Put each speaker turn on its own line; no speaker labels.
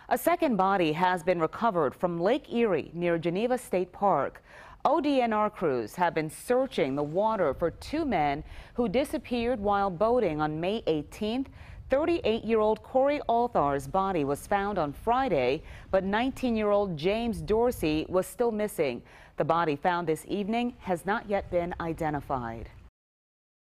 A second body has been recovered from Lake Erie near Geneva State Park. ODNR crews have been searching the water for two men who disappeared while boating on May 18th. 38-year-old Corey Althar's body was found on Friday, but 19-year-old James Dorsey was still missing. The body found this evening has not yet been identified.